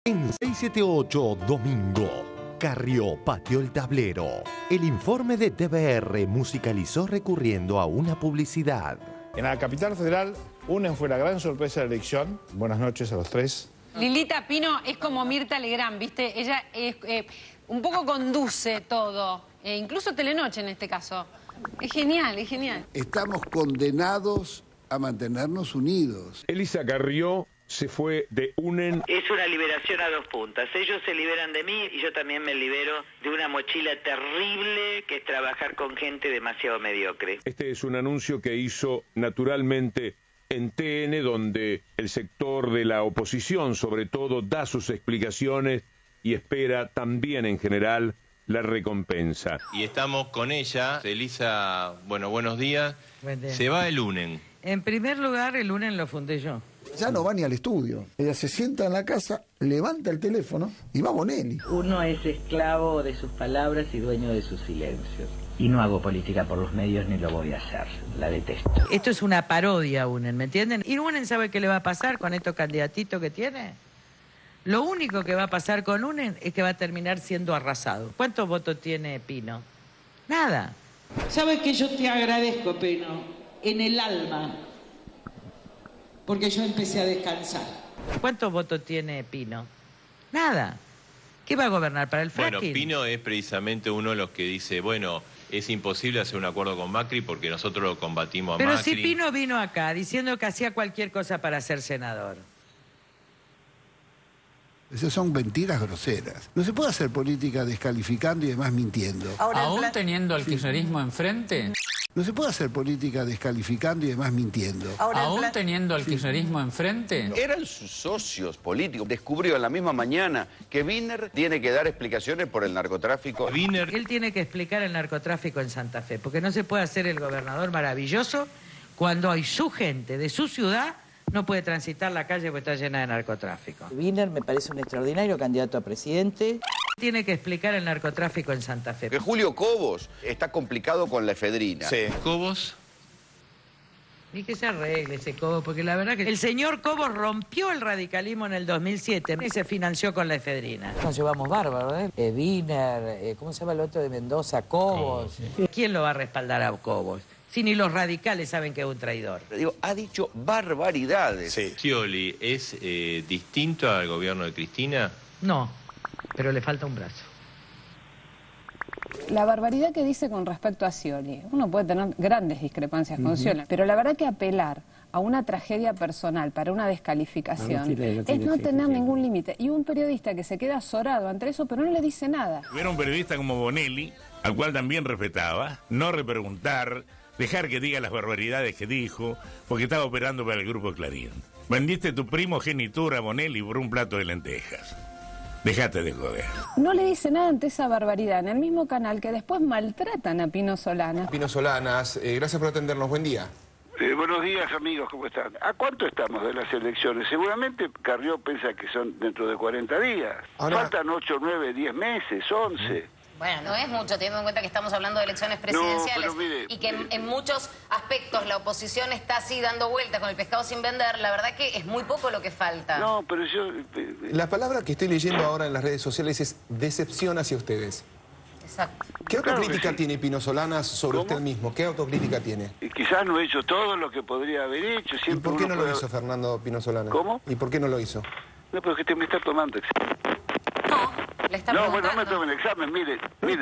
En 678 Domingo, Carrió pateó el tablero. El informe de TVR musicalizó recurriendo a una publicidad. En la capital federal, UNEN fue la gran sorpresa de la elección. Buenas noches a los tres. Lilita Pino es como Mirta Legrand, ¿viste? Ella un poco conduce todo, incluso Telenoche en este caso. Es genial, es genial. Estamos condenados a mantenernos unidos. Elisa Carrió se fue de UNEN. Es una liberación a dos puntas. Ellos se liberan de mí y yo también me libero de una mochila terrible que es trabajar con gente demasiado mediocre. Este es un anuncio que hizo naturalmente en TN, donde el sector de la oposición, sobre todo, da sus explicaciones y espera también en general la recompensa. Y estamos con ella. Elisa, bueno, buenos días. Buen día. Se va el UNEN. En primer lugar, el UNEN lo fundé yo. Ya no va ni al estudio. Ella se sienta en la casa, levanta el teléfono y va Bonelli. Uno es esclavo de sus palabras y dueño de sus silencios. Y no hago política por los medios ni lo voy a hacer. La detesto. Esto es una parodia, UNEN, ¿me entienden? ¿Y UNEN sabe qué le va a pasar con estos candidatitos que tiene? Lo único que va a pasar con UNEN es que va a terminar siendo arrasado. ¿Cuántos votos tiene Pino? Nada. ¿Sabes que yo te agradezco, Pino? En el alma. Porque yo empecé a descansar. ¿Cuántos votos tiene Pino? Nada. ¿Qué va a gobernar para el fracking? Bueno, Pino es precisamente uno de los que dice, bueno, es imposible hacer un acuerdo con Macri porque nosotros lo combatimos a Pero Macri. si Pino vino acá diciendo que hacía cualquier cosa para ser senador. Esas son mentiras groseras. No se puede hacer política descalificando y además mintiendo. ¿Aún teniendo al kirchnerismo enfrente? No se puede hacer política descalificando y además mintiendo. ¿Aún teniendo al kirchnerismo enfrente? Eran sus socios políticos. Descubrió en la misma mañana que Wiener tiene que dar explicaciones por el narcotráfico. Él tiene que explicar el narcotráfico en Santa Fe, porque no se puede hacer el gobernador maravilloso cuando hay su gente de su ciudad no puede transitar la calle porque está llena de narcotráfico. Wiener me parece un extraordinario candidato a presidente. Tiene que explicar el narcotráfico en Santa Fe. Que Julio Cobos está complicado con la efedrina. Sí. Cobos. Y que se arregle ese Cobos, porque la verdad que el señor Cobos rompió el radicalismo en el 2007 y se financió con la efedrina. Nos llevamos bárbaro, ¿eh? Wiener, ¿cómo se llama el otro de Mendoza? Cobos. ¿Quién lo va a respaldar a Cobos? Si ni los radicales saben que es un traidor. Digo, ha dicho barbaridades. Sí. Scioli, ¿es distinto al gobierno de Cristina? No, pero le falta un brazo. La barbaridad que dice con respecto a Scioli, uno puede tener grandes discrepancias con Scioli, pero la verdad que apelar a una tragedia personal para una descalificación es no tener ningún límite. Y un periodista que se queda azorado ante eso, pero no le dice nada. Hubiera un periodista como Bonelli, al cual también respetaba, no repreguntar, dejar que diga las barbaridades que dijo, porque estaba operando para el Grupo Clarín. Vendiste tu primogenitura, Bonelli, por un plato de lentejas. Déjate de joder. No le dice nada ante esa barbaridad en el mismo canal que después maltratan a Pino Solanas. Pino Solanas, gracias por atendernos. Buen día. Buenos días, amigos, ¿cómo están? ¿A cuánto estamos de las elecciones? Seguramente Carrió piensa que son dentro de 40 días. Ahora... Faltan 8, 9, 10 meses, 11. Bueno, no es mucho, teniendo en cuenta que estamos hablando de elecciones presidenciales y que en muchos aspectos la oposición está así dando vueltas con el pescado sin vender. La verdad que es muy poco lo que falta. No, pero yo... La palabra que estoy leyendo ahora en las redes sociales es decepción hacia ustedes. Exacto. ¿Qué autocrítica tiene Pino Solanas sobre usted mismo? ¿Qué autocrítica tiene? Y quizás no he hecho todo lo que podría haber hecho. ¿Y por qué no lo hizo Fernando Pino Solanas? ¿Cómo? ¿Y por qué no lo hizo? No, porque usted me está tomando examen. Le está no, bueno, no me tomen examen, mire.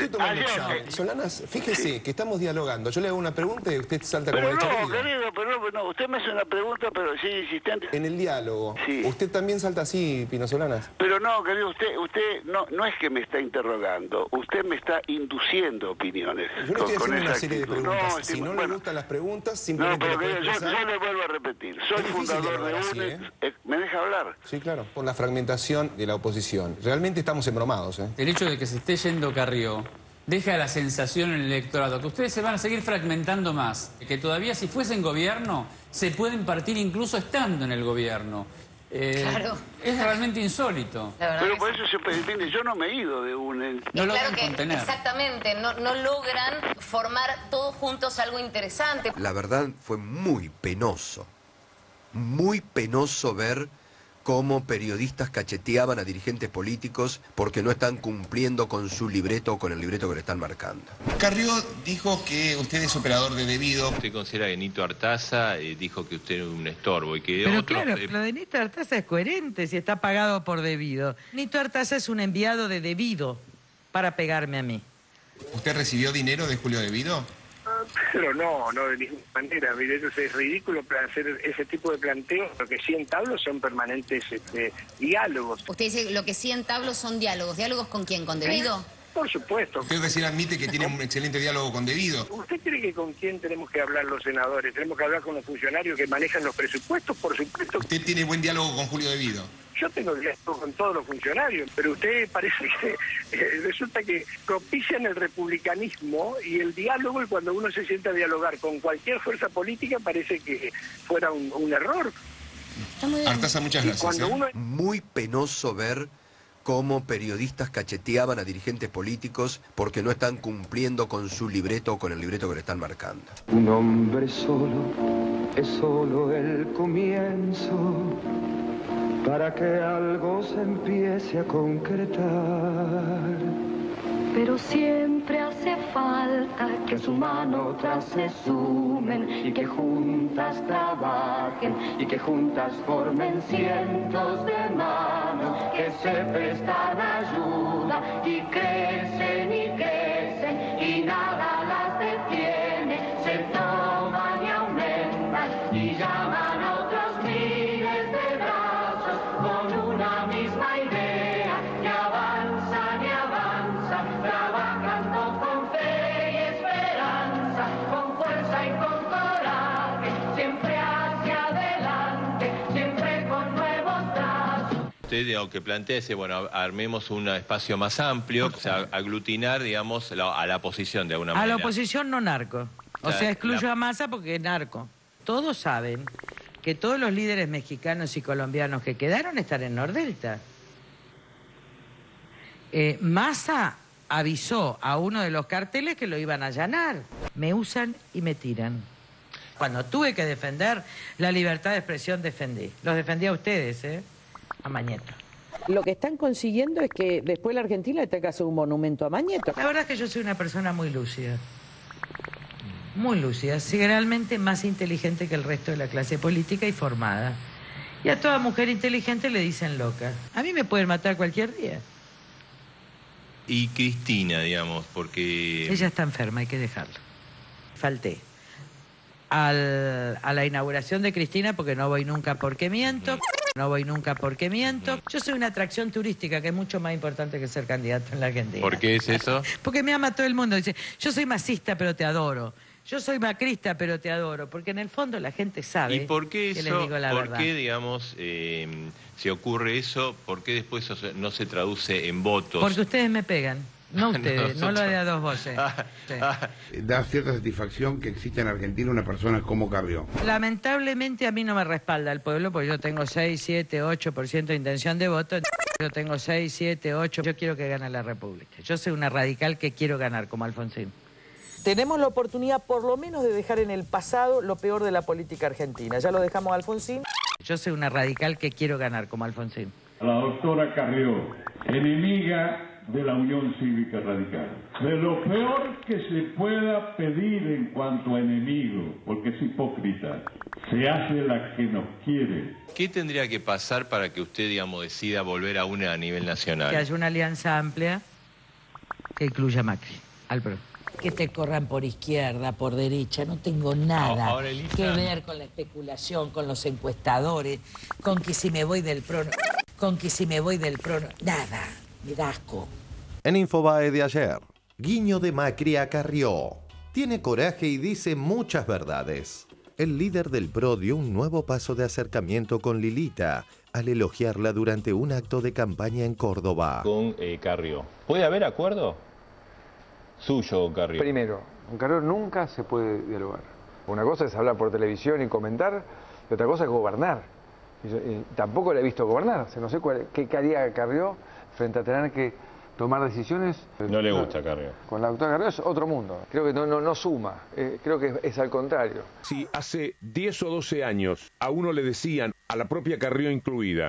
Solanas, fíjese que estamos dialogando. Yo le hago una pregunta y usted salta como pero de no, querido, pero no, usted me hace una pregunta, pero sí insistente. En el diálogo. Sí. ¿Usted también salta así, Pino Solanas? Pero no, querido, usted no es que me está interrogando, usted me está induciendo opiniones. Yo le estoy haciendo una serie de actitud. preguntas. No, si no le gustan las preguntas, simplemente... No, pero yo le vuelvo a repetir. Soy fundador de UNEN. ¿Me deja hablar? Sí, claro. Por la fragmentación de la oposición. Realmente estamos embromados, ¿eh? El hecho de que se esté yendo Carrió deja la sensación en el electorado que ustedes se van a seguir fragmentando más, que todavía si fuesen gobierno se pueden partir incluso estando en el gobierno. Claro. Es realmente insólito. Pero por eso depende, yo no me he ido de UNEN. No claro que contener. Exactamente, no logran formar todos juntos algo interesante. La verdad fue muy penoso ver cómo periodistas cacheteaban a dirigentes políticos porque no están cumpliendo con su libreto o con el libreto que le están marcando. Carrió dijo que usted es operador de debido. ¿Usted considera que Nito Artaza dijo que usted es un estorbo y que pero otros... claro, lo de Nito Artaza es coherente si está pagado por debido. Nito Artaza es un enviado de debido para pegarme a mí. ¿Usted recibió dinero de Julio Devido? Pero no de ninguna manera. Mire, eso es ridículo para hacer ese tipo de planteo. Lo que sí entablo son permanentes diálogos. Usted dice lo que sí entablo son diálogos. ¿Diálogos con quién? ¿Con Devido? Por supuesto. Usted recién admite que tiene un excelente diálogo con Devido. ¿Usted cree que con quién tenemos que hablar los senadores? ¿Tenemos que hablar con los funcionarios que manejan los presupuestos? Por supuesto. ¿Usted tiene buen diálogo con Julio Devido? Yo tengo diálogo con todos los funcionarios, pero usted parece que resulta que propician el republicanismo y el diálogo, y cuando uno se sienta a dialogar con cualquier fuerza política parece que fuera un error. Artaza, muchas gracias. Muy penoso ver cómo periodistas cacheteaban a dirigentes políticos porque no están cumpliendo con su libreto o con el libreto que le están marcando. Un hombre solo es solo el comienzo para que algo se empiece a concretar. Pero siempre hace falta que su mano otras se sumen y que juntas trabajen y que juntas formen cientos de manos que se prestan ayuda y crecen y nada las detiene, se toman y aumentan y llaman a otros miles de brazos con una misma idea que avanzan y avanzan, trabajando con fe y esperanza, con fuerza y con coraje, siempre hacia adelante, siempre con nuevos trazos. Usted, aunque plantea ese, bueno, armemos un espacio más amplio, o sea, aglutinar, digamos, a la oposición de alguna manera. A la oposición no narco. O sea, excluyo a Massa porque es narco. Todos saben que todos los líderes mexicanos y colombianos que quedaron están en Nordelta. Massa avisó a uno de los carteles que lo iban a allanar. Me usan y me tiran. Cuando tuve que defender la libertad de expresión, defendí. Los defendí a ustedes, a Mañeto. Lo que están consiguiendo es que después la Argentina le tenga que hacer un monumento a Mañeto. La verdad es que yo soy una persona muy lúcida. Muy lúcida, realmente más inteligente que el resto de la clase política y formada. Y a toda mujer inteligente le dicen loca. A mí me pueden matar cualquier día. Y Cristina, digamos, porque... Ella está enferma, hay que dejarla. Falté a la inauguración de Cristina porque no voy nunca porque miento. No voy nunca porque miento. Yo soy una atracción turística que es mucho más importante que ser candidato en la Argentina. ¿Por qué es eso? Porque me ama todo el mundo. Dice, yo soy masista pero te adoro. Yo soy macrista pero te adoro. Porque en el fondo la gente sabe. ¿Y por qué eso? Que les digo la ¿Por verdad? qué, digamos, si ocurre eso, por qué después eso no se traduce en votos? Porque ustedes me pegan. No ustedes, no lo de a dos voces. Sí. Da cierta satisfacción que exista en Argentina una persona como Carrió. Lamentablemente a mí no me respalda el pueblo porque yo tengo 6, 7, 8% de intención de voto. Yo tengo 6, 7, 8. Yo quiero que gane la República. Yo soy una radical que quiero ganar como Alfonsín. Tenemos la oportunidad por lo menos de dejar en el pasado lo peor de la política argentina. Ya lo dejamos a Alfonsín. Yo soy una radical que quiero ganar como Alfonsín. A la doctora Carrió, enemiga de la Unión Cívica Radical. De lo peor que se pueda pedir en cuanto a enemigo, porque es hipócrita, se hace la que nos quiere. ¿Qué tendría que pasar para que usted, digamos, decida volver a una a nivel nacional? Que haya una alianza amplia que incluya a Macri, al PRO. Que te corran por izquierda, por derecha, no tengo nada Ahora, Elisa, que ver con la especulación, con los encuestadores, con que si me voy del PRO, nada, me da asco. En Infobae de ayer, guiño de Macri a Carrió. Tiene coraje y dice muchas verdades. El líder del PRO dio un nuevo paso de acercamiento con Lilita al elogiarla durante un acto de campaña en Córdoba. Con Carrió. ¿Puede haber acuerdo suyo con Carrió? Primero, con Carrió nunca se puede dialogar. Una cosa es hablar por televisión y comentar, y otra cosa es gobernar. Y tampoco le he visto gobernar. O sea, no sé qué haría Carrió frente a tener que tomar decisiones. No le gusta Carrió. Con la doctora Carrió es otro mundo. Creo que no suma. Creo que es al contrario. Si hace 10 o 12 años a uno le decían, a la propia Carrió incluida,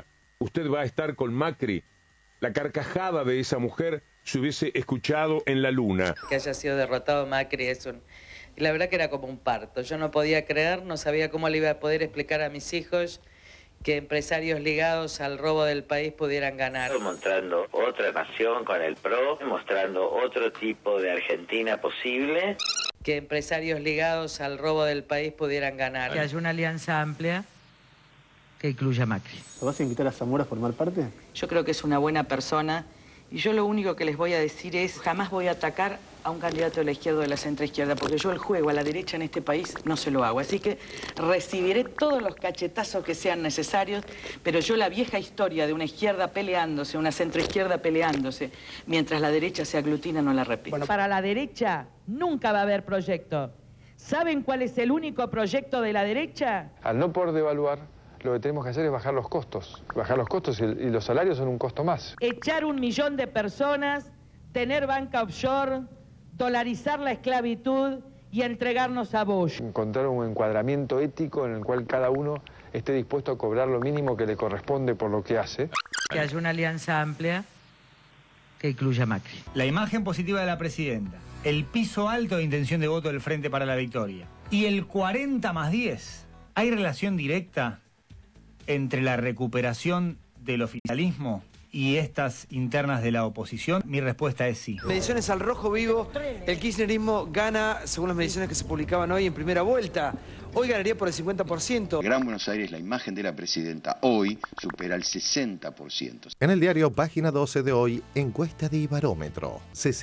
usted va a estar con Macri, la carcajada de esa mujer se hubiese escuchado en la luna. Que haya sido derrotado Macri es un... Y la verdad que era como un parto. Yo no podía creer, no sabía cómo le iba a poder explicar a mis hijos que empresarios ligados al robo del país pudieran ganar. Mostrando otra nación con el PRO, mostrando otro tipo de Argentina posible. Que empresarios ligados al robo del país pudieran ganar. Que haya una alianza amplia que incluya a Macri. ¿Lo vas a invitar a Zamora a formar parte? Yo creo que es una buena persona y yo lo único que les voy a decir es jamás voy a atacar a un candidato de la izquierda o de la centroizquierda, porque yo el juego a la derecha en este país no se lo hago. Así que recibiré todos los cachetazos que sean necesarios, pero yo la vieja historia de una izquierda peleándose, una centroizquierda peleándose, mientras la derecha se aglutina, no la repito. Bueno, para la derecha nunca va a haber proyecto. ¿Saben cuál es el único proyecto de la derecha? Al no poder devaluar, lo que tenemos que hacer es bajar los costos. Bajar los costos y los salarios son un costo más. Echar 1 millón de personas, tener banca offshore, dolarizar la esclavitud y entregarnos a Bush. Encontrar un encuadramiento ético en el cual cada uno esté dispuesto a cobrar lo mínimo que le corresponde por lo que hace. Que haya una alianza amplia que incluya a Macri. La imagen positiva de la presidenta, el piso alto de intención de voto del Frente para la Victoria y el 40+10. ¿Hay relación directa entre la recuperación del oficialismo y estas internas de la oposición? Mi respuesta es sí. Mediciones al rojo vivo, el kirchnerismo gana, según las mediciones que se publicaban hoy, en primera vuelta. Hoy ganaría por el 50%. Gran Buenos Aires, la imagen de la presidenta hoy supera el 60%. En el diario Página 12 de hoy, encuesta de Ibarómetro.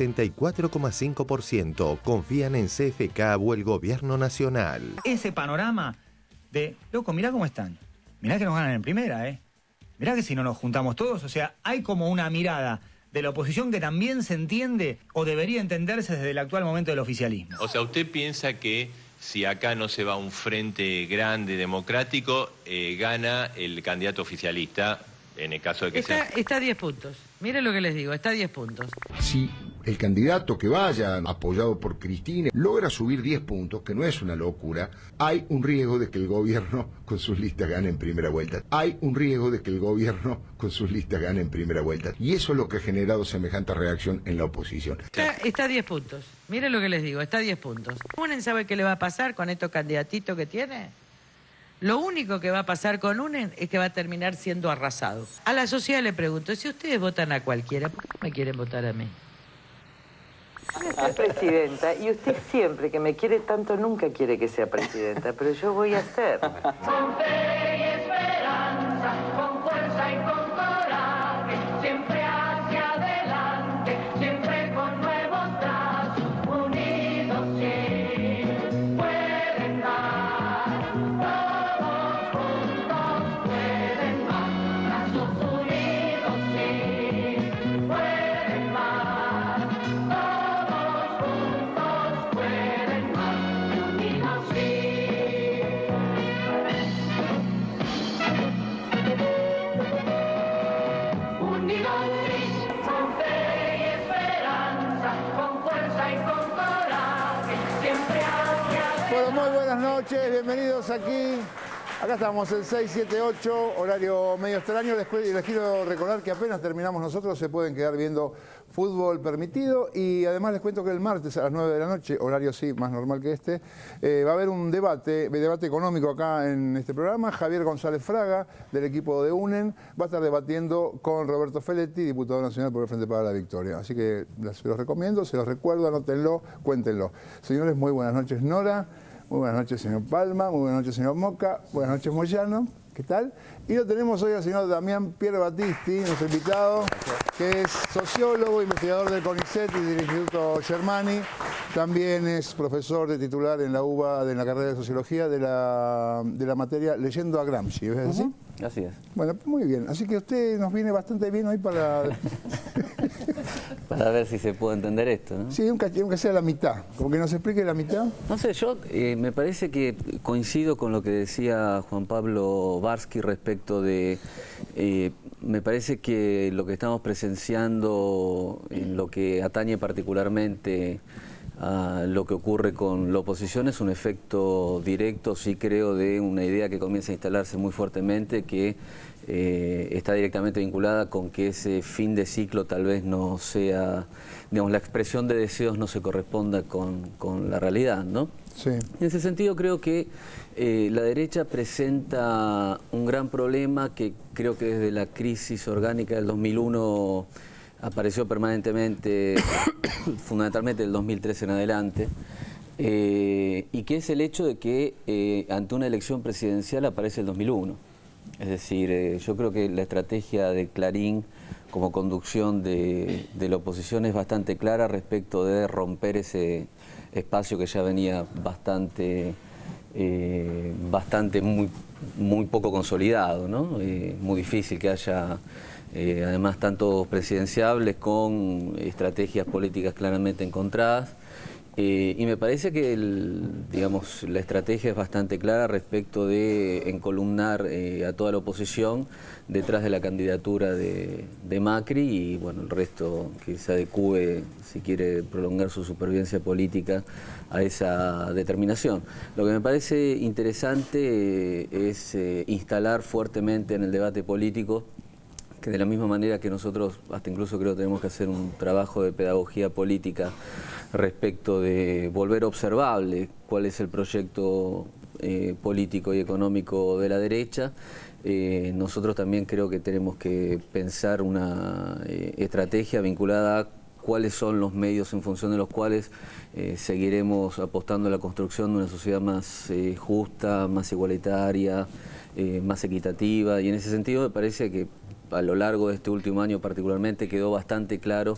64,5% confían en CFK o el gobierno nacional. Ese panorama de, loco, mirá cómo están. Mirá que nos ganan en primera, Mirá que si no nos juntamos todos, o sea, hay como una mirada de la oposición que también se entiende o debería entenderse desde el actual momento del oficialismo. O sea, ¿usted piensa que si acá no se va un frente grande democrático, gana el candidato oficialista en el caso de que sea? Está a 10 puntos. Miren lo que les digo, está a 10 puntos. Si el candidato que vaya apoyado por Cristina logra subir 10 puntos, que no es una locura, hay un riesgo de que el gobierno con sus listas gane en primera vuelta. Hay un riesgo de que el gobierno con sus listas gane en primera vuelta. Y eso es lo que ha generado semejante reacción en la oposición. Está a 10 puntos. Miren lo que les digo, está a 10 puntos. ¿Unen sabe qué le va a pasar con estos candidatitos que tiene? Lo único que va a pasar con UNEN es que va a terminar siendo arrasado. A la sociedad le pregunto, si ustedes votan a cualquiera, ¿por qué me quieren votar a mí? Yo soy presidenta y usted siempre que me quiere tanto nunca quiere que sea presidenta, pero yo voy a ser. Con fe y esperanza, con fuerza y con coraje, siempre hacia adelante, siempre con nuevos brazos, unidos sí, pueden más, todos juntos pueden más, brazos unidos sí, pueden más, todos juntos pueden más, unidos sí. Unidos sí, con fe y esperanza, con fuerza y con coraje, siempre hacia adelante. Bueno, muy buenas noches, bienvenidos aquí. Acá estamos en 678, horario medio extraño. Les quiero recordar que apenas terminamos nosotros, se pueden quedar viendo fútbol permitido. Y además les cuento que el martes a las 9 de la noche, horario sí, más normal que este, va a haber un debate económico acá en este programa. Javier González Fraga, del equipo de UNEN, va a estar debatiendo con Roberto Feletti, diputado nacional por el Frente para la Victoria. Así que se los recomiendo, se los recuerdo, anótenlo, cuéntenlo. Señores, muy buenas noches, Nora. Muy buenas noches, señor Palma. Muy buenas noches, señor Moca. Buenas noches, Moyano. ¿Qué tal? Y lo tenemos hoy al señor Damián Pierre Battisti, nuestro invitado, que es sociólogo, investigador del CONICET y del Instituto Germani. También es profesor de titular en la UBA, en la carrera de Sociología, de la materia Leyendo a Gramsci. ¿Es así? Así es. Bueno, muy bien. Así que usted nos viene bastante bien hoy para... Para ver si se puede entender esto, ¿no? Sí, aunque sea la mitad. Como que nos explique la mitad. No sé, yo me parece que coincido con lo que decía Juan Pablo Barsky respecto de... me parece que lo que estamos presenciando en lo que atañe particularmente lo que ocurre con la oposición es un efecto directo, sí creo, de una idea que comienza a instalarse muy fuertemente, que está directamente vinculada con que ese fin de ciclo tal vez no sea, digamos, la expresión de deseos no se corresponda con la realidad, ¿no? Sí. En ese sentido creo que la derecha presenta un gran problema que creo que desde la crisis orgánica del 2001 apareció permanentemente, fundamentalmente del 2013 en adelante, y que es el hecho de que ante una elección presidencial aparece el 2001. Es decir, yo creo que la estrategia de Clarín como conducción de la oposición es bastante clara respecto de romper ese espacio que ya venía bastante muy poco consolidado, ¿no? Muy difícil que haya además tantos presidenciables con estrategias políticas claramente encontradas. Y me parece que digamos, la estrategia es bastante clara respecto de encolumnar a toda la oposición detrás de la candidatura de Macri, y bueno, el resto que se adecúe, si quiere prolongar su supervivencia política, a esa determinación. Lo que me parece interesante es instalar fuertemente en el debate político que, de la misma manera que nosotros hasta incluso creo tenemos que hacer un trabajo de pedagogía política respecto de volver observable cuál es el proyecto político y económico de la derecha, nosotros también creo que tenemos que pensar una estrategia vinculada a cuáles son los medios en función de los cuales seguiremos apostando a la construcción de una sociedad más justa, más igualitaria, más equitativa, y en ese sentido me parece que a lo largo de este último año particularmente quedó bastante claro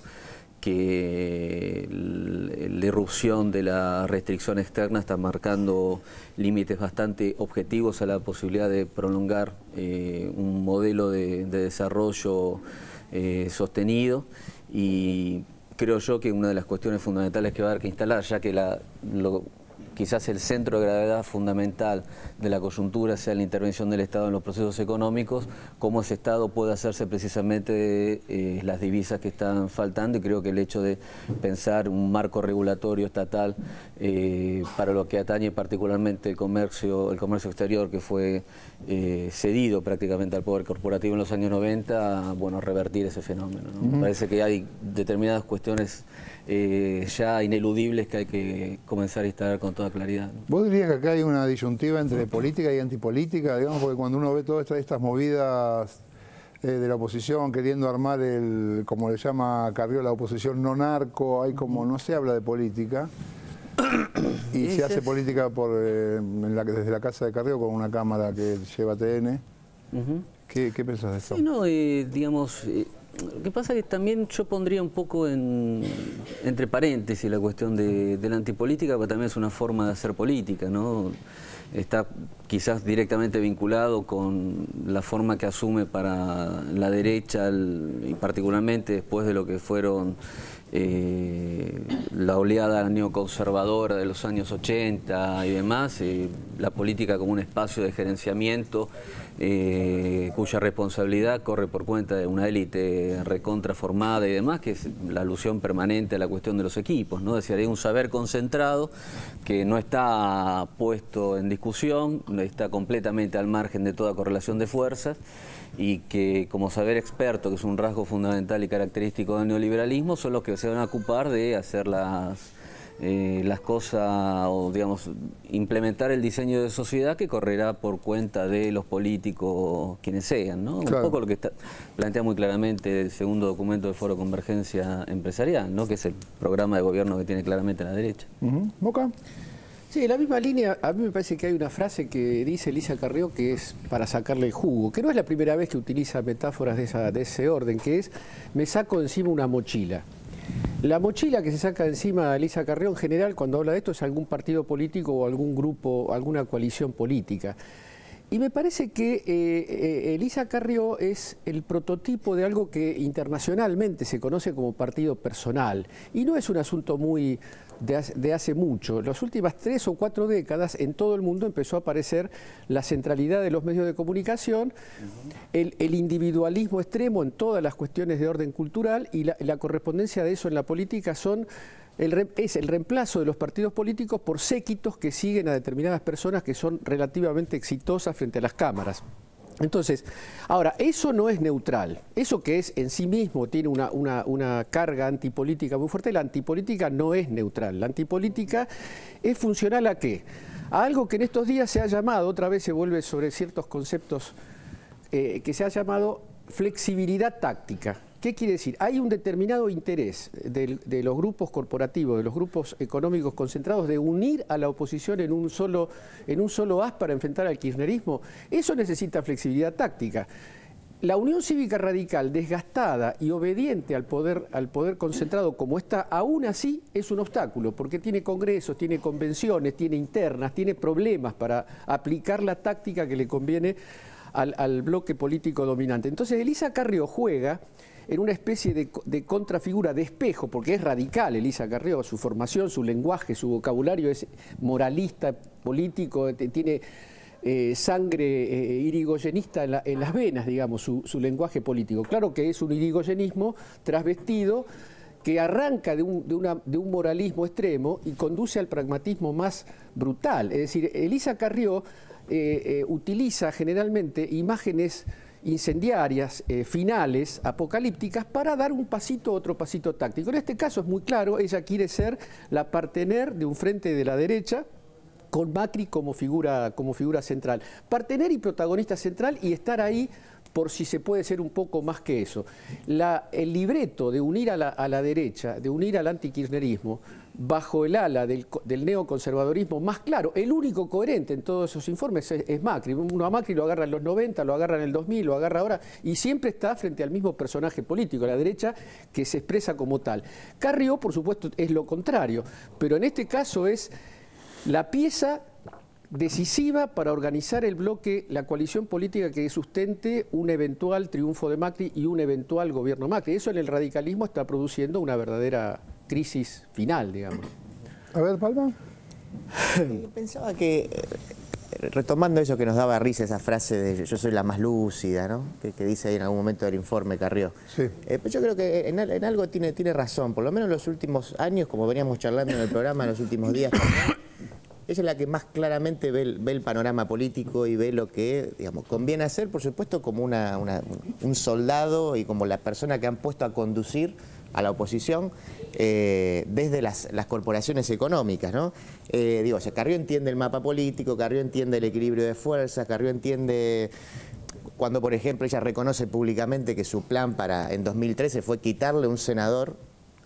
que la irrupción de la restricción externa está marcando límites bastante objetivos a la posibilidad de prolongar un modelo de desarrollo sostenido, y creo yo que una de las cuestiones fundamentales que va a haber que instalar, ya que quizás el centro de gravedad fundamental de la coyuntura sea la intervención del Estado en los procesos económicos, cómo ese Estado puede hacerse precisamente de las divisas que están faltando, y creo que el hecho de pensar un marco regulatorio estatal para lo que atañe particularmente el comercio exterior, que fue cedido prácticamente al poder corporativo en los años 90, bueno, revertir ese fenómeno, ¿no? Me parece que hay determinadas cuestiones ya ineludibles que hay que comenzar a instalar con toda claridad, ¿no? ¿Vos dirías que acá hay una disyuntiva entre política y antipolítica? Digamos, porque cuando uno ve todas estas movidas de la oposición queriendo armar como le llama Carrió, la oposición no narco, hay como, no se habla de política, y se hace política desde la casa de Carrió con una cámara que lleva TN. ¿Qué pensás de esto? Sí, no, digamos... Lo que pasa es que también yo pondría un poco entre paréntesis la cuestión de la antipolítica, porque también es una forma de hacer política, ¿no? Está quizás directamente vinculado con la forma que asume para la derecha, y particularmente después de lo que fueron la oleada neoconservadora de los años 80 y demás, la política como un espacio de gerenciamiento cuya responsabilidad corre por cuenta de una élite recontraformada y demás, que es la alusión permanente a la cuestión de los equipos, ¿no? Es decir, hay un saber concentrado que no está puesto en discusión, está completamente al margen de toda correlación de fuerzas, y que como saber experto, que es un rasgo fundamental y característico del neoliberalismo, son los que se van a ocupar de hacer las cosas, o digamos, implementar el diseño de sociedad que correrá por cuenta de los políticos, quienes sean, ¿no? Claro. Un poco lo que plantea muy claramente el segundo documento del Foro Convergencia Empresarial, ¿no? Que es el programa de gobierno que tiene claramente la derecha. ¿Boca? Sí, en la misma línea, a mí me parece que hay una frase que dice Elisa Carrió que es para sacarle el jugo, que no es la primera vez que utiliza metáforas de ese orden, que es: me saco encima una mochila. La mochila que se saca encima Elisa Carrió en general cuando habla de esto es algún partido político o algún grupo, alguna coalición política. Y me parece que Elisa Carrió es el prototipo de algo que internacionalmente se conoce como partido personal. Y no es un asunto muy de hace mucho. En las últimas 3 o 4 décadas en todo el mundo empezó a aparecer la centralidad de los medios de comunicación, el individualismo extremo en todas las cuestiones de orden cultural, y la correspondencia de eso en la política son es el reemplazo de los partidos políticos por séquitos que siguen a determinadas personas que son relativamente exitosas frente a las cámaras. Entonces, ahora, eso no es neutral. Eso que es en sí mismo tiene una carga antipolítica muy fuerte. La antipolítica no es neutral. La antipolítica es funcional ¿a qué? A algo que en estos días se ha llamado, otra vez se vuelve sobre ciertos conceptos, que se ha llamado flexibilidad táctica. ¿Qué quiere decir? Hay un determinado interés de los grupos corporativos, de los grupos económicos concentrados, de unir a la oposición en un solo haz para enfrentar al kirchnerismo. Eso necesita flexibilidad táctica. La Unión Cívica Radical, desgastada y obediente al poder concentrado como está, aún así es un obstáculo, porque tiene congresos, tiene convenciones, tiene internas, tiene problemas para aplicar la táctica que le conviene al bloque político dominante. Entonces Elisa Carrió juega en una especie de contrafigura, de espejo, porque es radical Elisa Carrió, su formación, su lenguaje, su vocabulario es moralista, político, tiene sangre irigoyenista en las venas, digamos, su lenguaje político. Claro que es un irigoyenismo trasvestido que arranca de un moralismo extremo y conduce al pragmatismo más brutal. Es decir, Elisa Carrió utiliza generalmente imágenes incendiarias, finales, apocalípticas, para dar un pasito, otro pasito táctico. En este caso es muy claro, ella quiere ser la partener de un frente de la derecha, con Macri como figura central. Partener y protagonista central y estar ahí por si se puede ser un poco más que eso. El libreto de unir a la derecha, de unir al antikirchnerismo, bajo el ala del neoconservadorismo más claro, el único coherente en todos esos informes es Macri. Uno a Macri lo agarra en los 90, lo agarra en el 2000, lo agarra ahora, y siempre está frente al mismo personaje político, la derecha, que se expresa como tal. Carrió, por supuesto, es lo contrario, pero en este caso es la pieza decisiva para organizar el bloque, la coalición política que sustente un eventual triunfo de Macri y un eventual gobierno Macri. Eso en el radicalismo está produciendo una verdadera crisis final, digamos. A ver, Palma. Pensaba que, retomando eso que nos daba risa, esa frase de yo soy la más lúcida, ¿no? Que dice ahí en algún momento del informe Carrió. Sí. Pues yo creo que en algo tiene razón, por lo menos en los últimos años, como veníamos charlando en el programa en los últimos días también, ella es la que más claramente ve el panorama político y ve lo que, digamos, conviene hacer, por supuesto, como un soldado y como la persona que han puesto a conducir a la oposición desde las corporaciones económicas, ¿no? O sea, Carrió entiende el mapa político, Carrió entiende el equilibrio de fuerzas, Carrió entiende cuando, por ejemplo, ella reconoce públicamente que su plan en 2013 fue quitarle un senador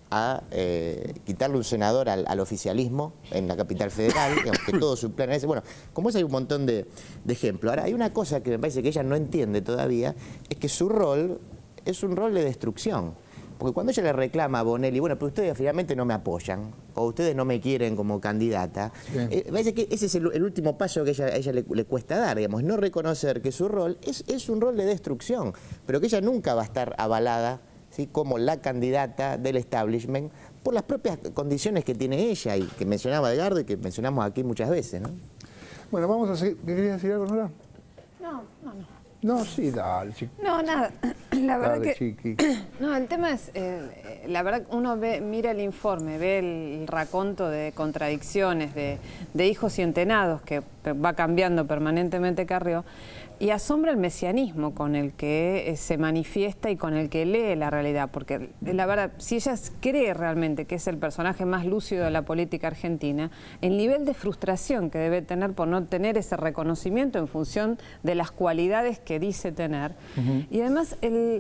al oficialismo en la capital federal, digamos, que todo su plan es ese. Bueno, como eso hay un montón de ejemplos. Ahora, hay una cosa que me parece que ella no entiende todavía, es que su rol es un rol de destrucción. Porque cuando ella le reclama a Bonelli, bueno, pero ustedes finalmente no me apoyan, o ustedes no me quieren como candidata, parece que ese es el último paso que a ella le cuesta dar, digamos, no reconocer que su rol es un rol de destrucción, pero que ella nunca va a estar avalada, ¿sí?, como la candidata del establishment por las propias condiciones que tiene ella y que mencionaba Edgardo y que mencionamos aquí muchas veces, ¿no? Bueno, vamos a seguir. ¿Querías decir algo, Nora? No. No, sí, dale, chiqui. No, nada. La verdad Dale, que... chiqui. No, el tema es, la verdad, uno mira el informe, ve el raconto de contradicciones, de hijos y entenados que va cambiando permanentemente Carrió, y asombra el mesianismo con el que se manifiesta y con el que lee la realidad, porque la verdad, si ella cree realmente que es el personaje más lúcido de la política argentina, el nivel de frustración que debe tener por no tener ese reconocimiento en función de las cualidades que dice tener, y además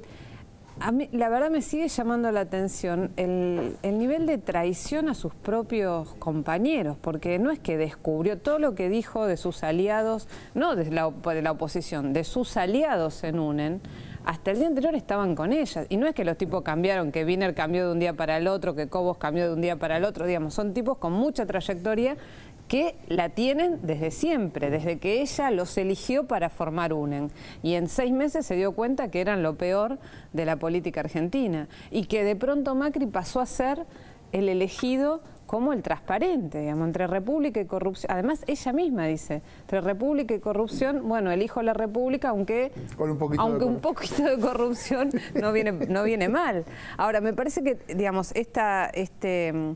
a mí, la verdad, me sigue llamando la atención el nivel de traición a sus propios compañeros, porque no es que descubrió todo lo que dijo de sus aliados, no de la oposición, de sus aliados en UNEN, hasta el día anterior estaban con ella. Y no es que los tipos cambiaron, que Wiener cambió de un día para el otro, que Cobos cambió de un día para el otro, digamos, son tipos con mucha trayectoria que la tienen desde siempre, desde que ella los eligió para formar UNEN. Y en 6 meses se dio cuenta que eran lo peor de la política argentina. Y que de pronto Macri pasó a ser el elegido como el transparente, digamos, entre república y corrupción. Además, ella misma dice, entre república y corrupción, bueno, elijo la república, aunque un poquito de corrupción no viene mal. Ahora, me parece que, digamos,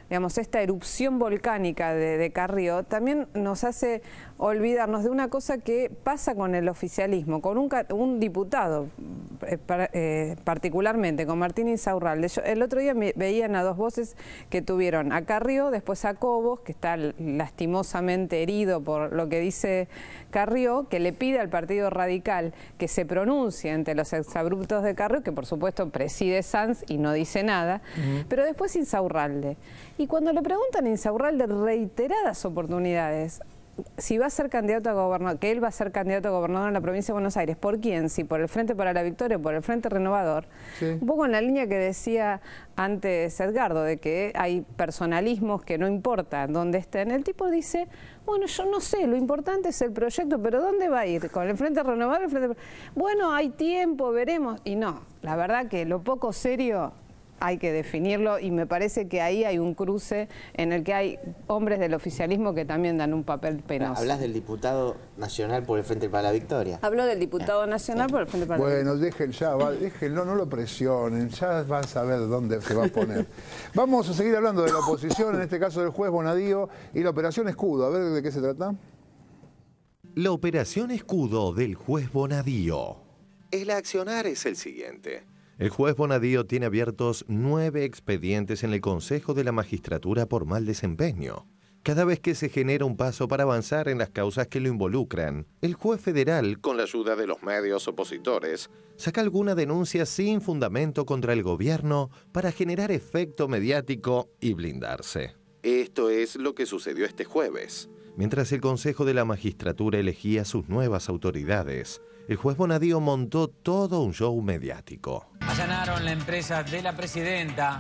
digamos, esta erupción volcánica de Carrió también nos hace olvidarnos de una cosa que pasa con el oficialismo, con un diputado particularmente, con Martín Insaurralde. El otro día veían a dos voces que tuvieron a Carrió, después a Cobos, que está lastimosamente herido por lo que dice Carrió, que le pide al Partido Radical que se pronuncie ante los exabruptos de Carrió, que por supuesto preside Sanz y no dice nada, pero después Insaurralde. Y cuando le preguntan a Insaurralde reiteradas oportunidades si va a ser candidato a gobernador, que él va a ser candidato a gobernador en la provincia de Buenos Aires, ¿por quién? Si por el Frente para la Victoria o por el Frente Renovador. Sí. Un poco en la línea que decía antes Edgardo, de que hay personalismos que no importa dónde estén. El tipo dice, bueno, yo no sé, lo importante es el proyecto, pero ¿dónde va a ir? ¿Con el Frente Renovador? Bueno, hay tiempo, veremos. Y no, la verdad que lo poco serio hay que definirlo, y me parece que ahí hay un cruce en el que hay hombres del oficialismo que también dan un papel penoso. Hablas del diputado nacional por el Frente para la Victoria. Habló del diputado nacional por el Frente para la Victoria. Bueno, déjenlo, no lo presionen, ya van a saber dónde se va a poner. Vamos a seguir hablando de la oposición, en este caso del juez Bonadío y la operación Escudo. A ver de qué se trata. La operación Escudo del juez Bonadío. El accionar es el siguiente. El juez Bonadío tiene abiertos 9 expedientes en el Consejo de la Magistratura por mal desempeño. Cada vez que se genera un paso para avanzar en las causas que lo involucran, el juez federal, con la ayuda de los medios opositores, saca alguna denuncia sin fundamento contra el gobierno para generar efecto mediático y blindarse. Esto es lo que sucedió este jueves. Mientras el Consejo de la Magistratura elegía sus nuevas autoridades, el juez Bonadío montó todo un show mediático. Allanaron la empresa de la presidenta.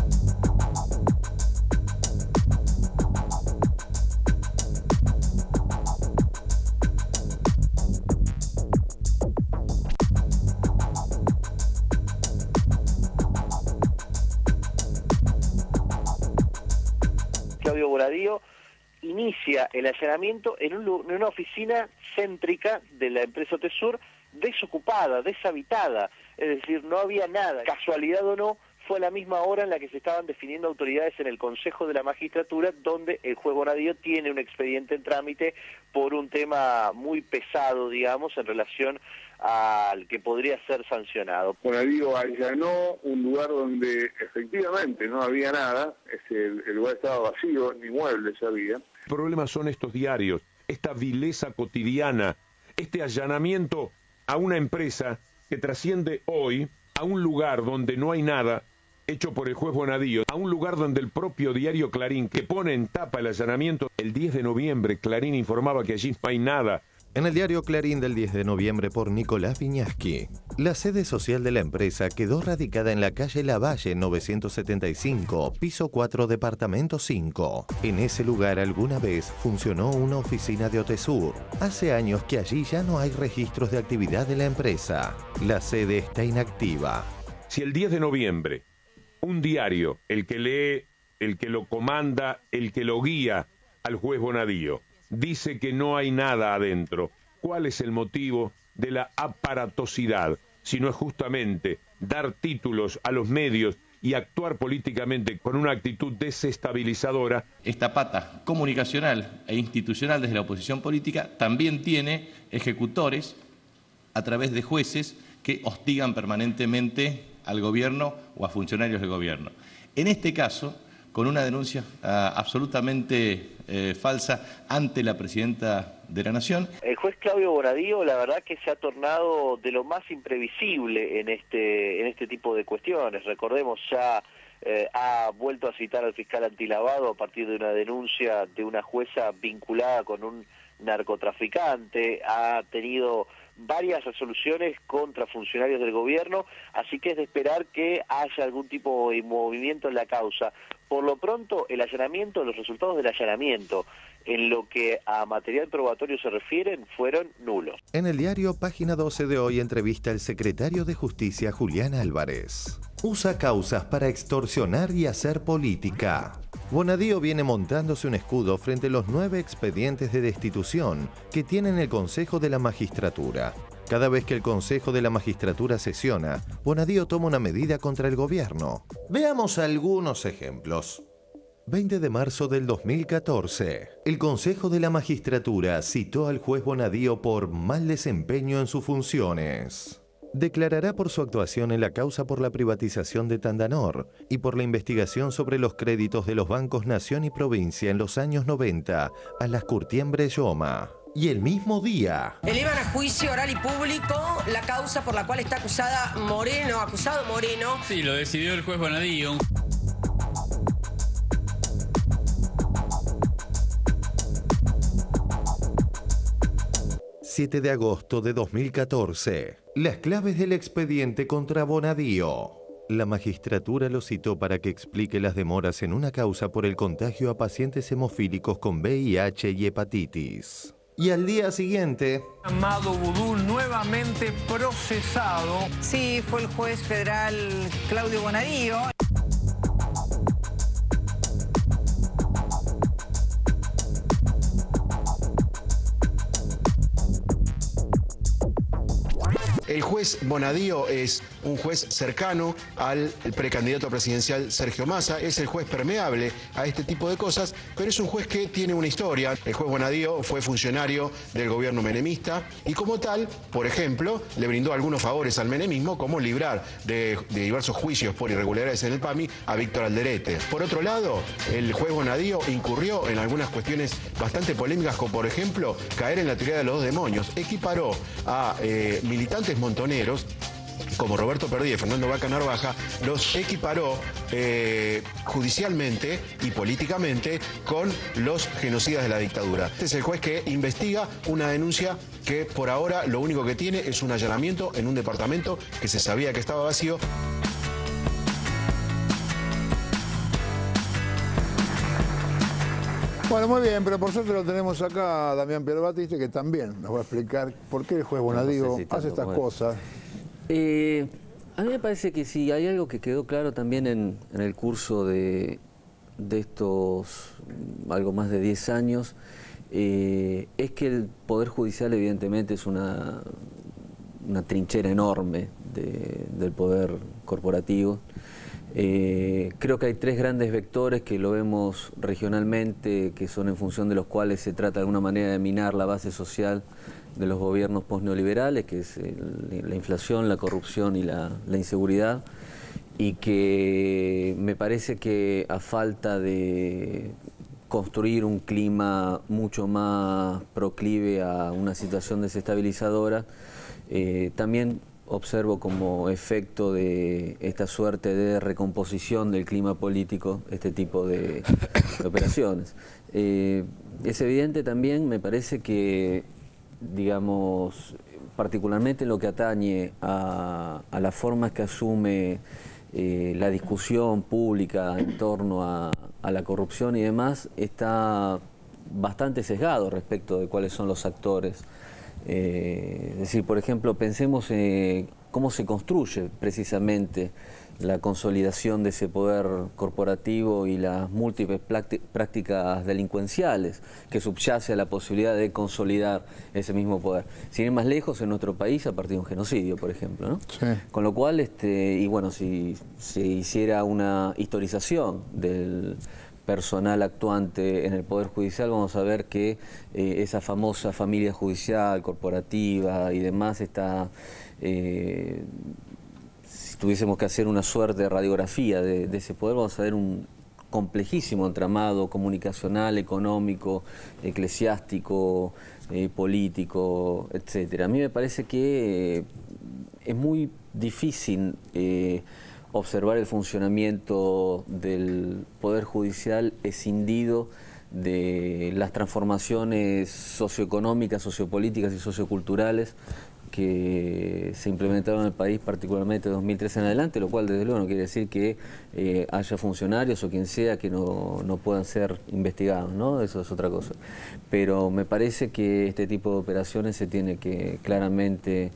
Claudio Bonadío inicia el allanamiento en una oficina céntrica de la empresa Otesur, desocupada, deshabitada, es decir, no había nada. Casualidad o no, fue a la misma hora en la que se estaban definiendo autoridades en el Consejo de la Magistratura, donde el juez Bonadío tiene un expediente en trámite por un tema muy pesado, digamos, en relación al que podría ser sancionado. Bonadío allanó un lugar donde efectivamente no había nada, el lugar estaba vacío, ni muebles había. El problema son estos diarios, esta vileza cotidiana, este allanamiento a una empresa que trasciende hoy a un lugar donde no hay nada, hecho por el juez Bonadío, a un lugar donde el propio diario Clarín, que pone en tapa el allanamiento, el 10 de noviembre Clarín informaba que allí no hay nada. En el diario Clarín del 10 de noviembre por Nicolás Viñaski, la sede social de la empresa quedó radicada en la calle Lavalle 975, piso 4, departamento 5. En ese lugar alguna vez funcionó una oficina de Otesur. Hace años que allí ya no hay registros de actividad de la empresa. La sede está inactiva. Si el 10 de noviembre, un diario, el que lee, el que lo comanda, el que lo guía al juez Bonadío, dice que no hay nada adentro, ¿cuál es el motivo de la aparatosidad? Si no es justamente dar títulos a los medios y actuar políticamente con una actitud desestabilizadora. Esta pata comunicacional e institucional desde la oposición política también tiene ejecutores a través de jueces que hostigan permanentemente al gobierno o a funcionarios del gobierno. En este caso, con una denuncia absolutamente falsa ante la presidenta de la Nación. El juez Claudio Bonadío, la verdad que se ha tornado de lo más imprevisible en este tipo de cuestiones. Recordemos, ya ha vuelto a citar al fiscal antilavado a partir de una denuncia de una jueza vinculada con un narcotraficante, ha tenido varias resoluciones contra funcionarios del gobierno, así que es de esperar que haya algún tipo de movimiento en la causa. Por lo pronto, el allanamiento, los resultados del allanamiento, en lo que a material probatorio se refieren, fueron nulos. En el diario Página 12 de hoy entrevista al secretario de Justicia, Julián Álvarez. Usa causas para extorsionar y hacer política. Bonadío viene montándose un escudo frente a los 9 expedientes de destitución que tiene el Consejo de la Magistratura. Cada vez que el Consejo de la Magistratura sesiona, Bonadío toma una medida contra el gobierno. Veamos algunos ejemplos. 20 de marzo del 2014. El Consejo de la Magistratura citó al juez Bonadío por mal desempeño en sus funciones. Declarará por su actuación en la causa por la privatización de Tandanor y por la investigación sobre los créditos de los bancos Nación y Provincia en los años 90 a las Curtiembre Lloma. Y el mismo día elevan a juicio oral y público la causa por la cual está acusado Moreno. Sí, lo decidió el juez Bonadío. 7 de agosto de 2014. Las claves del expediente contra Bonadío. La magistratura lo citó para que explique las demoras en una causa por el contagio a pacientes hemofílicos con VIH y hepatitis. Y al día siguiente... Amado Vudú nuevamente procesado. Sí, fue el juez federal Claudio Bonadío. El juez Bonadío es un juez cercano al precandidato presidencial Sergio Massa, es el juez permeable a este tipo de cosas, pero es un juez que tiene una historia. El juez Bonadío fue funcionario del gobierno menemista y como tal, por ejemplo, le brindó algunos favores al menemismo, como librar de diversos juicios por irregularidades en el PAMI a Víctor Alderete. Por otro lado, el juez Bonadío incurrió en algunas cuestiones bastante polémicas, como por ejemplo, caer en la teoría de los dos demonios. Equiparó a militantes montoneros como Roberto Perdí y Fernando Vaca Narvaja, los equiparó judicialmente y políticamente con los genocidas de la dictadura. Este es el juez que investiga una denuncia que por ahora lo único que tiene es un allanamiento en un departamento que se sabía que estaba vacío. Bueno, muy bien, pero por suerte lo tenemos acá a Damián Pierbatiste, que también nos va a explicar por qué el juez Bonadío hace estas cosas. A mí me parece que si hay algo que quedó claro también en el curso de estos algo más de 10 años, es que el Poder Judicial evidentemente es una trinchera enorme del poder corporativo. Creo que hay tres grandes vectores que lo vemos regionalmente, que son en función de los cuales se trata de alguna manera de minar la base social de los gobiernos postneoliberales, que es la inflación, la corrupción y la inseguridad, y que me parece que a falta de construir un clima mucho más proclive a una situación desestabilizadora, también observo como efecto de esta suerte de recomposición del clima político este tipo de operaciones. Es evidente también, me parece que, digamos, particularmente en lo que atañe a las formas que asume la discusión pública en torno a la corrupción y demás, está bastante sesgado respecto de cuáles son los actores. Es decir, por ejemplo, pensemos cómo se construye precisamente la consolidación de ese poder corporativo y las múltiples prácticas delincuenciales que subyace a la posibilidad de consolidar ese mismo poder. Sin ir más lejos, en nuestro país a partir de un genocidio, por ejemplo, ¿no? Sí. Con lo cual, y bueno, si se hiciera una historización del personal actuante en el Poder Judicial, vamos a ver que esa famosa familia judicial, corporativa y demás está, si tuviésemos que hacer una suerte de radiografía de ese poder, vamos a ver un complejísimo entramado comunicacional, económico, eclesiástico, político, etcétera. A mí me parece que es muy difícil observar el funcionamiento del Poder Judicial escindido de las transformaciones socioeconómicas, sociopolíticas y socioculturales que se implementaron en el país, particularmente de 2013 en adelante, lo cual desde luego no quiere decir que haya funcionarios o quien sea que no puedan ser investigados, ¿no? Eso es otra cosa. Pero me parece que este tipo de operaciones se tiene que claramente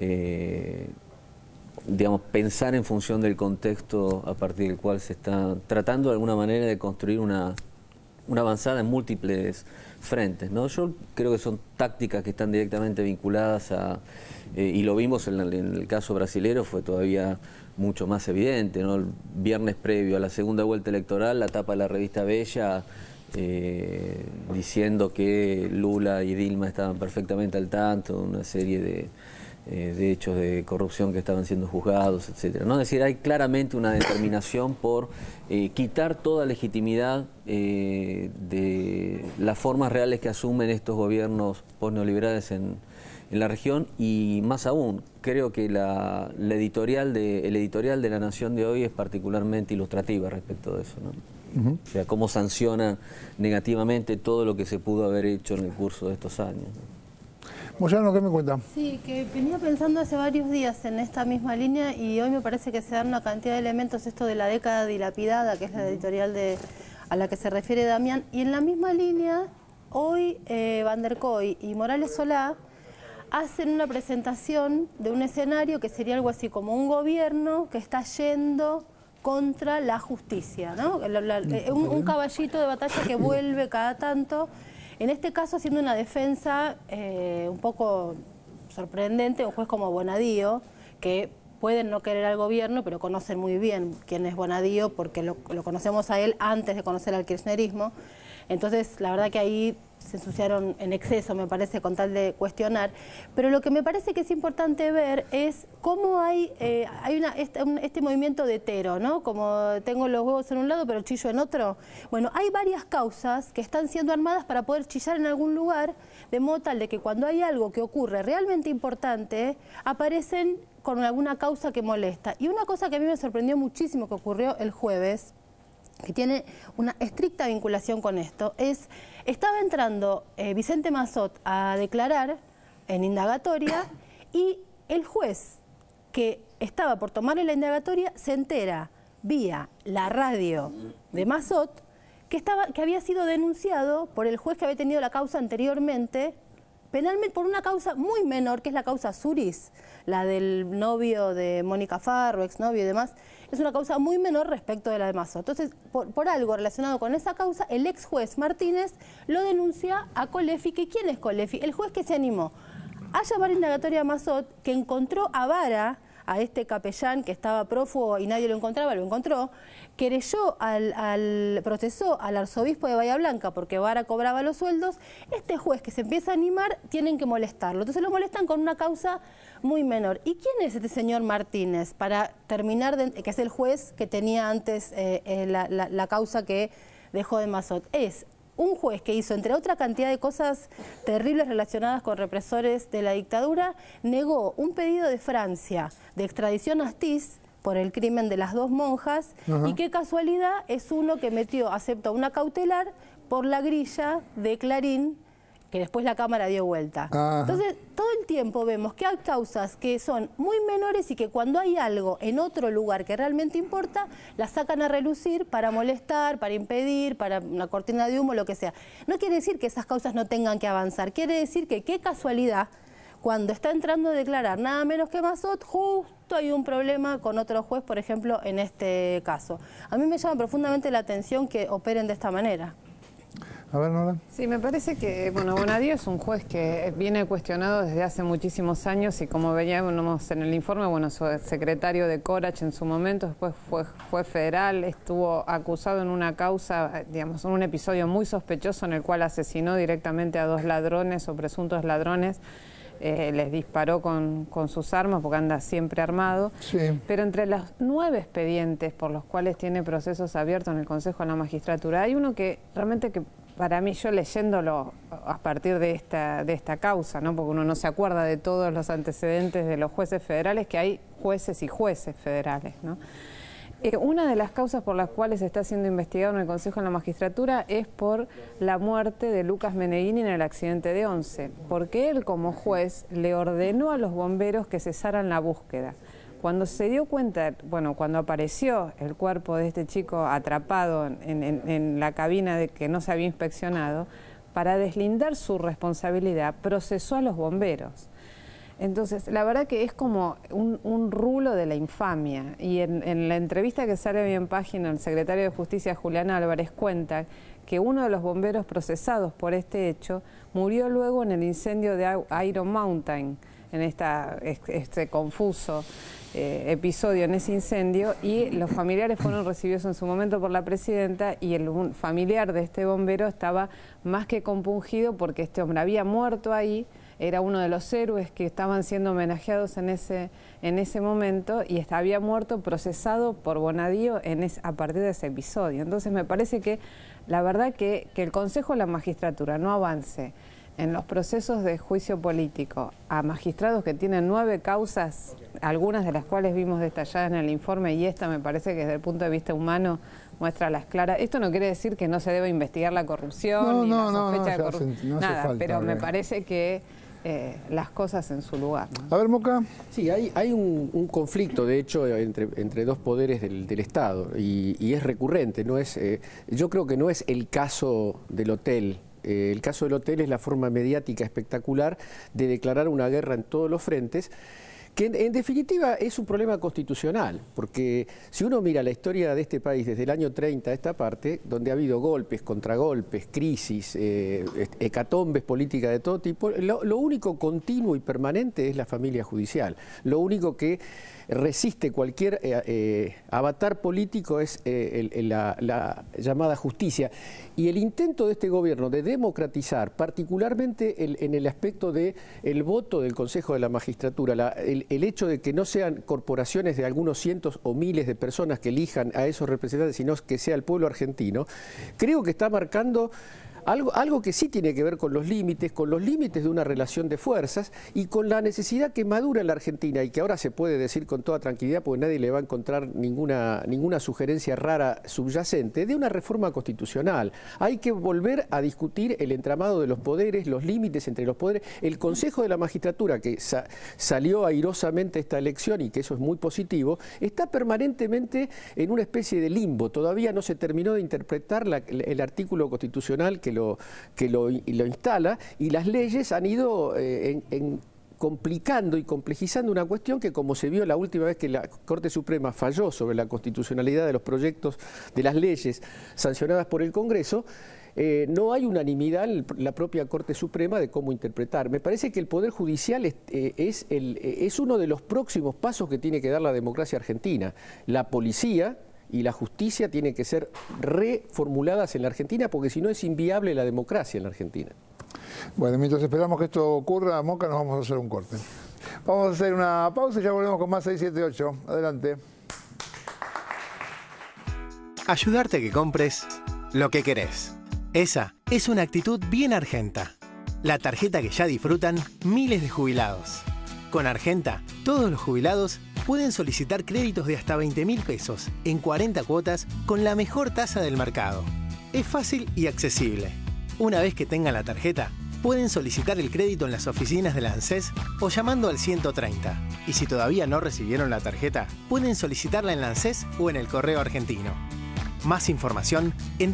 digamos, pensar en función del contexto a partir del cual se está tratando de alguna manera de construir una una avanzada en múltiples frentes, ¿no? Yo creo que son tácticas que están directamente vinculadas a, y lo vimos en el caso brasilero, fue todavía mucho más evidente, ¿no? El viernes previo a la segunda vuelta electoral, la tapa de la revista Bella diciendo que Lula y Dilma estaban perfectamente al tanto de una serie de hechos de corrupción que estaban siendo juzgados, etcétera, ¿no? Es decir, hay claramente una determinación por quitar toda legitimidad de las formas reales que asumen estos gobiernos postneoliberales en la región, y más aún, creo que el editorial de La Nación de hoy es particularmente ilustrativa respecto de eso, ¿no? O sea, cómo sanciona negativamente todo lo que se pudo haber hecho en el curso de estos años, ¿no? Moyano, ¿qué me cuenta? Sí, que venía pensando hace varios días en esta misma línea y hoy me parece que se dan una cantidad de elementos, esto de la década dilapidada, que es la editorial a la que se refiere Damián, y en la misma línea, hoy Van der Kooi y Morales Solá hacen una presentación de un escenario que sería algo así como un gobierno que está yendo contra la justicia, ¿no? Un caballito de batalla que vuelve cada tanto, en este caso haciendo una defensa un poco sorprendente, un juez como Bonadío, que pueden no querer al gobierno, pero conocen muy bien quién es Bonadío, porque lo conocemos a él antes de conocer al kirchnerismo. Entonces, la verdad que ahí se ensuciaron en exceso, me parece, con tal de cuestionar. Pero lo que me parece que es importante ver es cómo hay este movimiento de hetero, ¿no? Como tengo los huevos en un lado, pero chillo en otro. Bueno, hay varias causas que están siendo armadas para poder chillar en algún lugar, de modo tal de que cuando hay algo que ocurre realmente importante, aparecen con alguna causa que molesta. Y una cosa que a mí me sorprendió muchísimo que ocurrió el jueves, que tiene una estricta vinculación con esto, estaba entrando Vicente Massot a declarar en indagatoria y el juez que estaba por tomarle la indagatoria se entera vía la radio de Massot que había sido denunciado por el juez que había tenido la causa anteriormente penalmente por una causa muy menor, que es la causa Suris, la del novio de Mónica Farro, exnovio y demás. Es una causa muy menor respecto de la de Massot. Entonces, por algo relacionado con esa causa, el ex juez Martínez lo denuncia a Colefi. ¿Que quién es Colefi? El juez que se animó a llamar indagatoria a Massot, que encontró a Vara, a este capellán que estaba prófugo y nadie lo encontraba, lo encontró, procesó al arzobispo de Bahía Blanca porque Vara cobraba los sueldos. Este juez que se empieza a animar, tienen que molestarlo. Entonces lo molestan con una causa muy menor. ¿Y quién es este señor Martínez? Para terminar, que es el juez que tenía antes la causa que dejó de Massot. Es un juez que hizo, entre otra cantidad de cosas terribles relacionadas con represores de la dictadura, negó un pedido de Francia de extradición a Astiz por el crimen de las 2 monjas. Ajá. Y qué casualidad, es uno que aceptó una cautelar por la grilla de Clarín, que después la Cámara dio vuelta. Ajá. Entonces, todo el tiempo vemos que hay causas que son muy menores y que cuando hay algo en otro lugar que realmente importa, las sacan a relucir para molestar, para impedir, para una cortina de humo, lo que sea. No quiere decir que esas causas no tengan que avanzar, quiere decir que qué casualidad, cuando está entrando a declarar nada menos que Massot, justo hay un problema con otro juez, por ejemplo, en este caso. A mí me llama profundamente la atención que operen de esta manera. A ver, Nora. Sí, me parece que, bueno, Bonadío es un juez que viene cuestionado desde hace muchísimos años y como veíamos en el informe, bueno, su secretario de Corach en su momento, después fue juez federal, estuvo acusado en una causa, digamos, en un episodio muy sospechoso en el cual asesinó directamente a 2 ladrones o presuntos ladrones. Les disparó con sus armas porque anda siempre armado. Sí. Pero entre los 9 expedientes por los cuales tiene procesos abiertos en el Consejo de la Magistratura, hay uno que realmente que para mí, yo leyéndolo a partir de esta causa, ¿no? Porque uno no se acuerda de todos los antecedentes de los jueces federales, que hay jueces y jueces federales, ¿no? Una de las causas por las cuales está siendo investigado en el Consejo de la Magistratura es por la muerte de Lucas Meneghini en el accidente de Once, porque él como juez le ordenó a los bomberos que cesaran la búsqueda. Cuando se dio cuenta, bueno, cuando apareció el cuerpo de este chico atrapado en la cabina de que no se había inspeccionado, para deslindar su responsabilidad, procesó a los bomberos. Entonces, la verdad que es como un rulo de la infamia. Y en la entrevista que sale hoy en Página, el secretario de Justicia, Julián Álvarez, cuenta que uno de los bomberos procesados por este hecho murió luego en el incendio de Iron Mountain, en este confuso episodio en ese incendio, y los familiares fueron recibidos en su momento por la presidenta, y el familiar de este bombero estaba más que compungido porque este hombre había muerto ahí, era uno de los héroes que estaban siendo homenajeados en ese momento, y había muerto procesado por Bonadío a partir de ese episodio. Entonces me parece que la verdad que el Consejo de la Magistratura no avance en los procesos de juicio político a magistrados que tienen 9 causas, algunas de las cuales vimos detalladas en el informe, y esta me parece que desde el punto de vista humano muestra las claras. Esto no quiere decir que no se debe investigar la corrupción, ni la sospecha de corrupción, nada, pero me parece que las cosas en su lugar, ¿no? A ver, Moca. Sí, hay un conflicto, de hecho, entre dos poderes del Estado, y es recurrente. Yo creo que no es el caso del hotel. El caso del hotel es la forma mediática espectacular de declarar una guerra en todos los frentes, que en definitiva es un problema constitucional, porque si uno mira la historia de este país desde el año 30 a esta parte, donde ha habido golpes, contragolpes, crisis, hecatombes políticas de todo tipo, lo único continuo y permanente es la familia judicial. Lo único que resiste cualquier avatar político es la llamada justicia. Y el intento de este gobierno de democratizar, particularmente en el aspecto del voto del Consejo de la Magistratura, el hecho de que no sean corporaciones de algunos cientos o miles de personas que elijan a esos representantes, sino que sea el pueblo argentino, creo que está marcando algo que sí tiene que ver con los límites de una relación de fuerzas y con la necesidad que madura en la Argentina, y que ahora se puede decir con toda tranquilidad porque nadie le va a encontrar ninguna sugerencia rara subyacente, de una reforma constitucional. Hay que volver a discutir el entramado de los poderes, los límites entre los poderes. El Consejo de la Magistratura, que salió airosamente esta elección, y que eso es muy positivo, está permanentemente en una especie de limbo. Todavía no se terminó de interpretar el artículo constitucional que lo instala, y las leyes han ido complicando y complejizando una cuestión que, como se vio la última vez que la Corte Suprema falló sobre la constitucionalidad de los proyectos de las leyes sancionadas por el Congreso, no hay unanimidad en la propia Corte Suprema de cómo interpretar. Me parece que el Poder Judicial es uno de los próximos pasos que tiene que dar la democracia argentina. La policía y la justicia tienen que ser reformuladas en la Argentina, porque si no es inviable la democracia en la Argentina. Bueno, mientras esperamos que esto ocurra, Moca, nos vamos a hacer un corte. Vamos a hacer una pausa y ya volvemos con más 678. Adelante. Ayudarte a que compres lo que querés. Esa es una actitud bien argenta. La tarjeta que ya disfrutan miles de jubilados. Con Argenta, todos los jubilados pueden solicitar créditos de hasta 20.000 pesos en 40 cuotas con la mejor tasa del mercado. Es fácil y accesible. Una vez que tengan la tarjeta, pueden solicitar el crédito en las oficinas de la ANSES o llamando al 130. Y si todavía no recibieron la tarjeta, pueden solicitarla en la ANSES o en el correo argentino. Más información en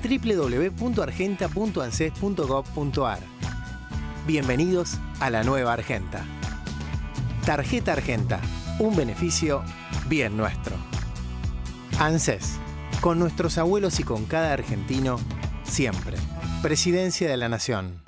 www.argenta.anses.gov.ar. Bienvenidos a la nueva Argenta. Tarjeta Argenta, un beneficio bien nuestro. ANSES, con nuestros abuelos y con cada argentino, siempre. Presidencia de la Nación.